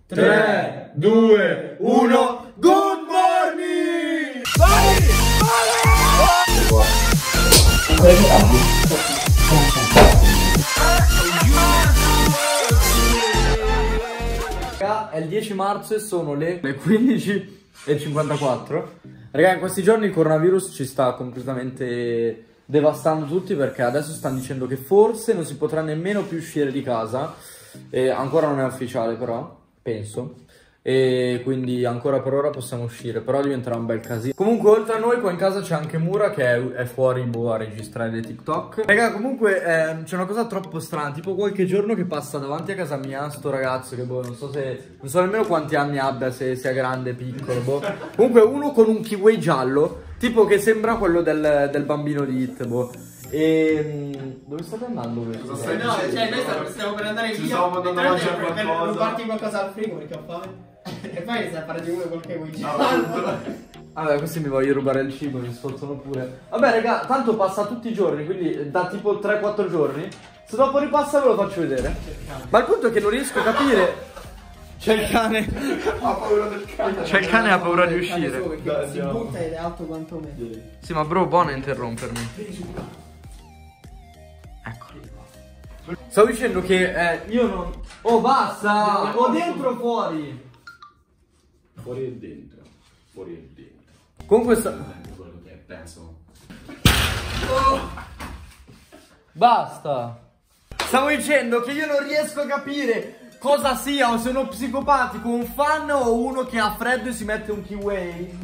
3, 2, 1, good morning! Vai! Raga, è il 10 marzo e sono le 15:54. Raga, in questi giorni il coronavirus ci sta completamente devastando tutti, perché adesso stanno dicendo che forse non si potrà nemmeno più uscire di casa. E ancora non è ufficiale però, penso. E quindi ancora per ora possiamo uscire, però diventerà un bel casino. Comunque oltre a noi qua in casa c'è anche Mura che è fuori a registrare dei TikTok. Raga, comunque c'è una cosa troppo strana, tipo qualche giorno che passa davanti a casa mia sto ragazzo che boh, non so nemmeno quanti anni abbia, se sia grande, piccolo, boh. Comunque uno con un kiwi giallo, tipo che sembra quello del bambino di It, boh. E dove state andando? No, cioè noi stiamo per andare via. Stiamo andando a mangiare per qualcosa. rubarti qualcosa al frigo perché ho fame. E poi stai a fare di uno qualche vuoi. Vabbè, questi mi voglio rubare il cibo, mi sforzano pure. Vabbè raga, tanto passa tutti i giorni, quindi da tipo 3-4 giorni. Se dopo ripassa ve lo faccio vedere. Ma il punto è che non riesco a capire. C'è il cane. Ha paura del cane. C'è il cane e ha paura di uscire. Perché si butta ed è alto quanto me. Sì, ma bro, buono a interrompermi. Ecco. Stavo dicendo che io non... Oh, basta! O dentro o fuori? Fuori e dentro. Fuori e dentro. Comunque Quello che penso. Basta! Stavo dicendo che io non riesco a capire cosa sia, o se uno psicopatico, un fan o uno che ha freddo e si mette un kiwi.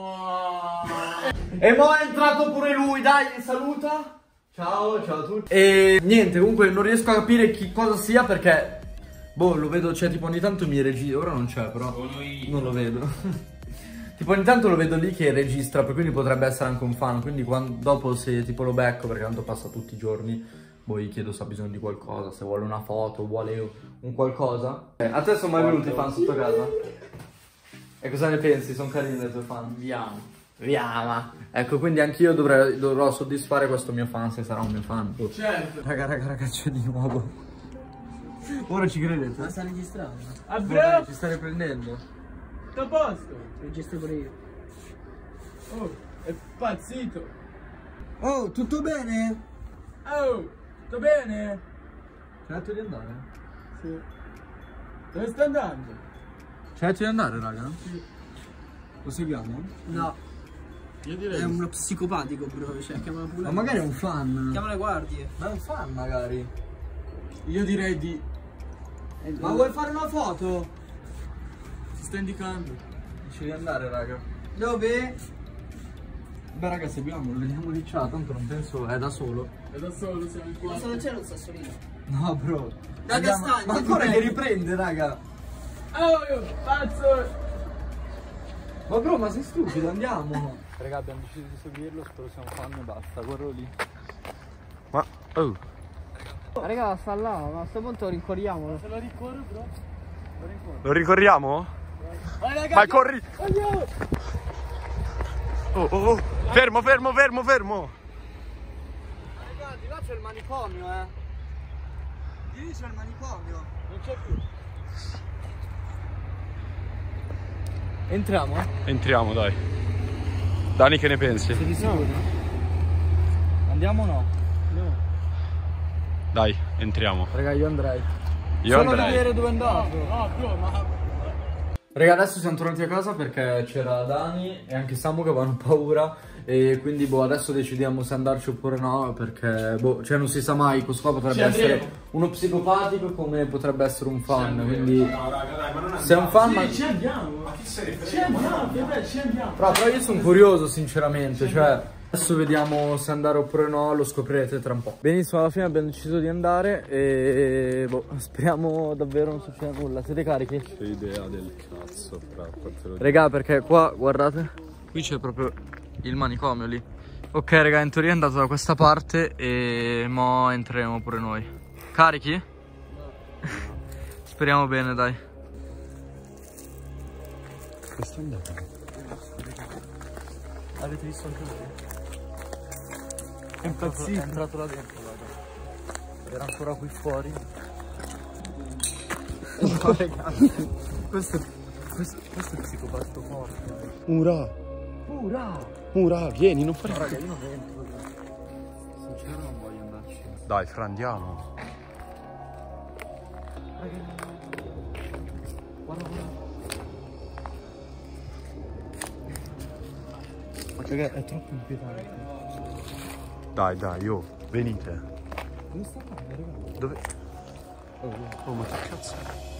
E mo' è entrato pure lui, dai, saluta! Ciao, ciao a tutti. E niente, comunque non riesco a capire cosa sia perché... Boh, lo vedo, cioè tipo ogni tanto mi registra, ora non c'è però, non lo vedo. Tipo ogni tanto lo vedo lì che registra, per quindi potrebbe essere anche un fan, quindi dopo se tipo lo becco, perché tanto passa tutti i giorni, boh, gli chiedo se ha bisogno di qualcosa, se vuole una foto, vuole un qualcosa. A te sono mai venuti i fan sotto casa? E cosa ne pensi? Sono carini le tue fan? Viama. Ecco, quindi anch'io dovrò soddisfare questo mio fan, se sarà un mio fan. Certo. Raga, c'è di nuovo. Ora ci credete? Ma sta registrando? Ah bro! Ci sta riprendendo. Sto a posto. Registro pure io. Oh, è pazzito. Oh, tutto bene? Oh, tutto bene? Ci hai detto di andare? Sì. Dove sta andando? Ci hai detto di andare, raga? Sì. Lo seguiamo? No. Io direi. È uno psicopatico, bro. Cioè, chiamala pure. Ma magari è un fan. Chiama le guardie. Ma è un fan, magari. Io direi di. Ma vuoi fare una foto? Si sta indicando. Dici di andare, raga. Dove? Beh, raga, seguiamolo, vediamo di là, tanto non penso è da solo. È da solo, siamo qua. Ma se non c'è non sassolino. No, bro. Raga, Andiamo... Ma ancora che riprende, raga. Oh, pazzo! Ma bro, ma sei stupido, andiamo. Raga, abbiamo deciso di seguirlo, spero sia un fan e basta, guardo lì. Ma, oh. Raga, sta là, ma a questo punto rincorriamolo. Se lo ricorro, bro? Lo ricorriamo? Vai, raga, Vai, corri! andiamo! Oh. Fermo! Raga, di là c'è il manicomio, Di lì c'è il manicomio. Non c'è più. Entriamo? Entriamo, dai. Dani, che ne pensi? Sei di sicuro? Andiamo o no? No. Dai, entriamo. Raga, io andrei. Io Solo andrei. vedere dove è andato. No, bro, ma. Raga, adesso siamo tornati a casa perché c'era Dani e anche Samu che avevano paura. E quindi boh, adesso decidiamo se andarci oppure no. Perché boh, cioè non si sa mai, questo qua potrebbe essere uno psicopatico come potrebbe essere un fan. Quindi No, raga, dai, ma non se è un fan, ma... ci andiamo. Ma chi se ne frega? Ci andiamo. Però io sono curioso sinceramente, cioè adesso vediamo se andare oppure no, lo scoprirete tra un po'. Benissimo, alla fine abbiamo deciso di andare e boh, speriamo davvero non succeda nulla. Siete carichi? Che idea del cazzo, Raga, perché qua, guardate, qui c'è proprio il manicomio lì. Ok raga, in teoria è andato da questa parte e mo entreremo pure noi. Carichi? No. Speriamo bene, dai. Che sta andando? Avete visto anche voi? È impazzito. È entrato là dentro, raga. Era ancora qui fuori. No, ragazzi. Questo è psicopatico forte. Mura, vieni, non fare. Raga, io non entro. Sincero non voglio andarci. Dai, Fra, andiamo. Guarda. Raga, è troppo inquietante. Dai, oh, venite. Dove sta andando, raga? Dove? Oh, ma che cazzo?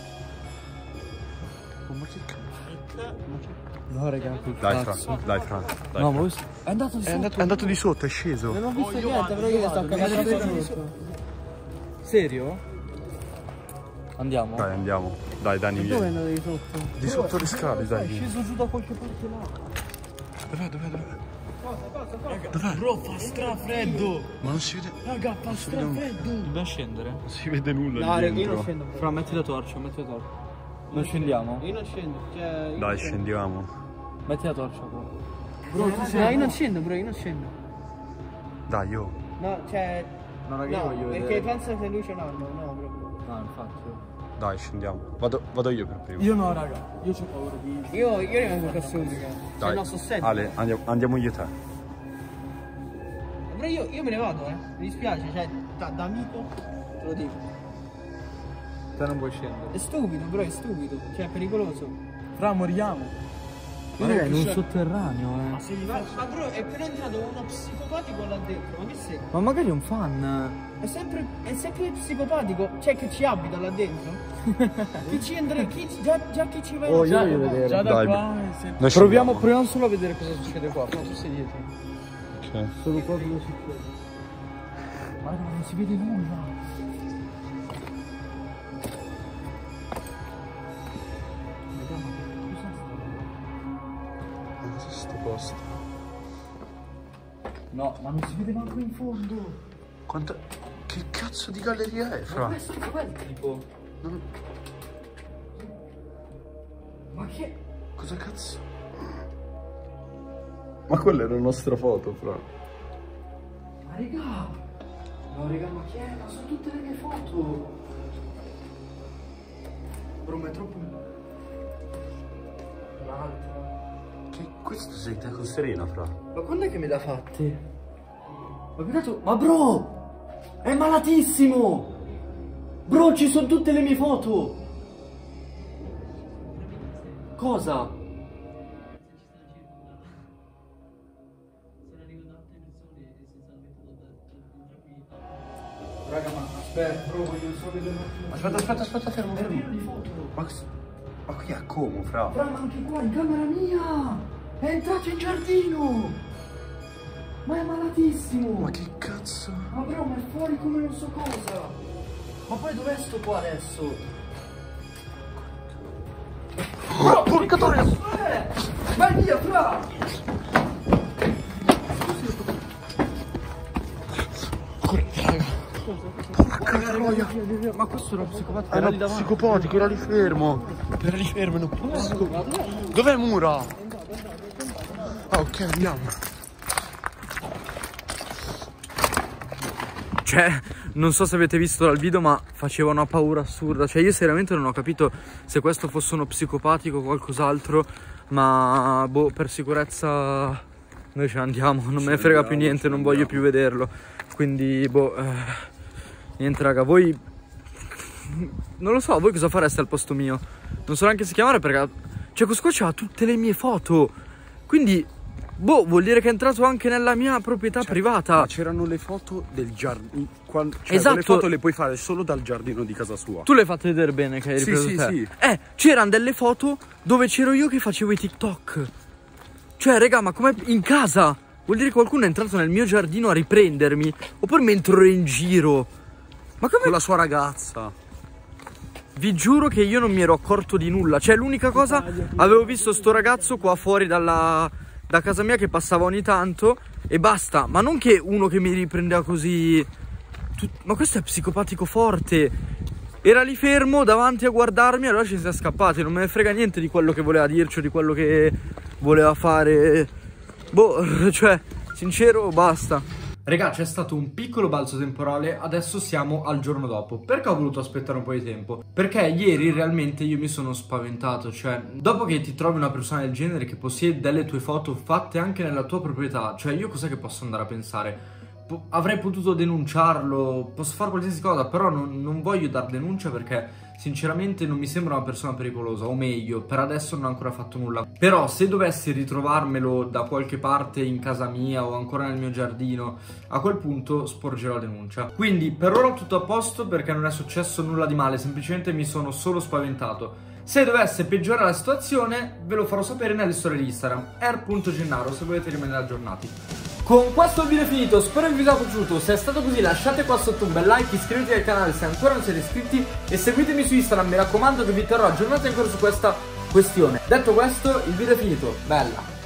Oh, ma che cazzo? No, raga, che Dai, cazzo. Fra. No, ma è andato di sotto. È andato di sotto, è sceso. Non ho visto niente, però io sto cagando. Serio? Andiamo? Dai, andiamo. Dai, Dani, Dove è vieni. andato di sotto? Di sotto le scale, È dai. sceso giù da qualche parte là. Dov'è? Bro, fa strafreddo. Ma non si vede. Raga, fa strafreddo. Dobbiamo scendere? Non si vede nulla No, lì raga, io dentro. non scendo. Fra, metti la torcia. Non scendiamo? Io non scendo. Cioè, io Dai, non scendo. scendiamo. Metti la torcia qua. Bro, no, io non scendo, bro, io non scendo. Dai, oh. No, cioè. No, raga, io No, voglio perché vedere. pensa che lui c'è un anno, no, bro. No, infatti. Dai, scendiamo. Vado io per primo. Io no, raga. Io c'ho paura di... Io rimango qua su, raga. Cioè, Dai. no, sto seduto. Ale, andiamo io e te. Però io me ne vado, mi dispiace, cioè, da amico, te lo dico. Te non vuoi scendere. È stupido, bro, è stupido. Cioè, è pericoloso. Fra, moriamo. Ma raga, è in un sotterraneo, Ma bro, è appena entrato uno psicopatico là dentro, ma che sei? Ma magari è un fan. È sempre psicopatico, cioè che ci abita là dentro. Chi ci entra, già chi ci va Oh, io in voglio vedere. Già da Dai, qua. Noi Proviamo solo a vedere cosa succede qua. Però tu sei dietro. Ok. Solo qua cosa succede. Ma raga, non si vede nulla. Ma cos'è sto posto? No, ma non si vede manco in fondo. Quanto... Che cazzo di galleria è, Fra? Questo è il tipo. Non... Ma che... Cosa cazzo? Ma quella era la nostra foto, Fra. Ma raga. No, raga, ma che è? Ma sono tutte le mie foto. Bro, ma è troppo... Un'altra. Che questo sei te con Serena, Fra? Ma quando è che me l'ha fatti? Ma guardato... Ma bro! È malatissimo! Bro, ci sono tutte le mie foto! Cosa? Raga, ma aspetta, bro, voglio solo vedere un attimo. Aspetta, fermo. È pieno di foto! Ma qui a Como, Fra? Fra, ma anche qua, in camera mia! È entrato in giardino! Ma è malatissimo! Ma che cazzo? Ma bro, ma è fuori come non so cosa! Ma poi dov'è sto qua adesso? Oh, porca troia! Vai via, Fra! Correte, raga! Porca troia! Ma questo era psicopatico, Era psicopatico, era lì fermo! Era lì fermo, non posso! Dov'è Mura? Ah, ok, andiamo! Cioè, non so se avete visto dal video, ma faceva una paura assurda. Cioè, io seriamente non ho capito se questo fosse uno psicopatico o qualcos'altro. Ma, boh, per sicurezza noi ce ne andiamo. Non me ne frega più niente, non voglio più vederlo. Quindi, boh, niente raga, voi... Non lo so, voi cosa fareste al posto mio? Non so neanche se chiamare perché... Cioè, questo qua c'ha tutte le mie foto. Quindi... Boh, vuol dire che è entrato anche nella mia proprietà privata. Ma c'erano le foto del giardino. Cioè, Esatto. le foto le puoi fare solo dal giardino di casa sua. Tu le hai fatte vedere bene che hai ripreso te. Sì. C'erano delle foto dove c'ero io che facevo i TikTok. Cioè, raga, ma com'è in casa? Vuol dire che qualcuno è entrato nel mio giardino a riprendermi. Oppure mentre ero in giro. Ma come? Con la sua ragazza. Vi giuro che io non mi ero accorto di nulla. Cioè, l'unica cosa, avevo visto sto ragazzo qua fuori da casa mia che passava ogni tanto e basta. Ma non che uno che mi riprendeva così. Ma questo è psicopatico forte. Era lì fermo davanti a guardarmi, allora ci siamo scappati. Non me ne frega niente di quello che voleva dirci o di quello che voleva fare. Boh, cioè, sincero, basta. Regà, c'è stato un piccolo balzo temporale, adesso siamo al giorno dopo. Perché ho voluto aspettare un po' di tempo? Perché ieri realmente io mi sono spaventato, cioè dopo che ti trovi una persona del genere che possiede delle tue foto fatte anche nella tua proprietà, cioè io cos'è che posso andare a pensare? Avrei potuto denunciarlo, posso fare qualsiasi cosa, però non voglio dar denuncia perché sinceramente non mi sembra una persona pericolosa, o meglio, per adesso non ho ancora fatto nulla. Però se dovessi ritrovarmelo da qualche parte in casa mia o ancora nel mio giardino, a quel punto sporgerò denuncia. Quindi per ora tutto a posto perché non è successo nulla di male, semplicemente mi sono solo spaventato. Se dovesse peggiorare la situazione ve lo farò sapere nelle storie di Instagram, air.gennaro, se volete rimanere aggiornati. Con questo il video è finito, spero che vi sia piaciuto. Se è stato così lasciate qua sotto un bel like, iscrivetevi al canale se ancora non siete iscritti e seguitemi su Instagram, mi raccomando che vi terrò aggiornati ancora su questa questione. Detto questo, il video è finito, bella!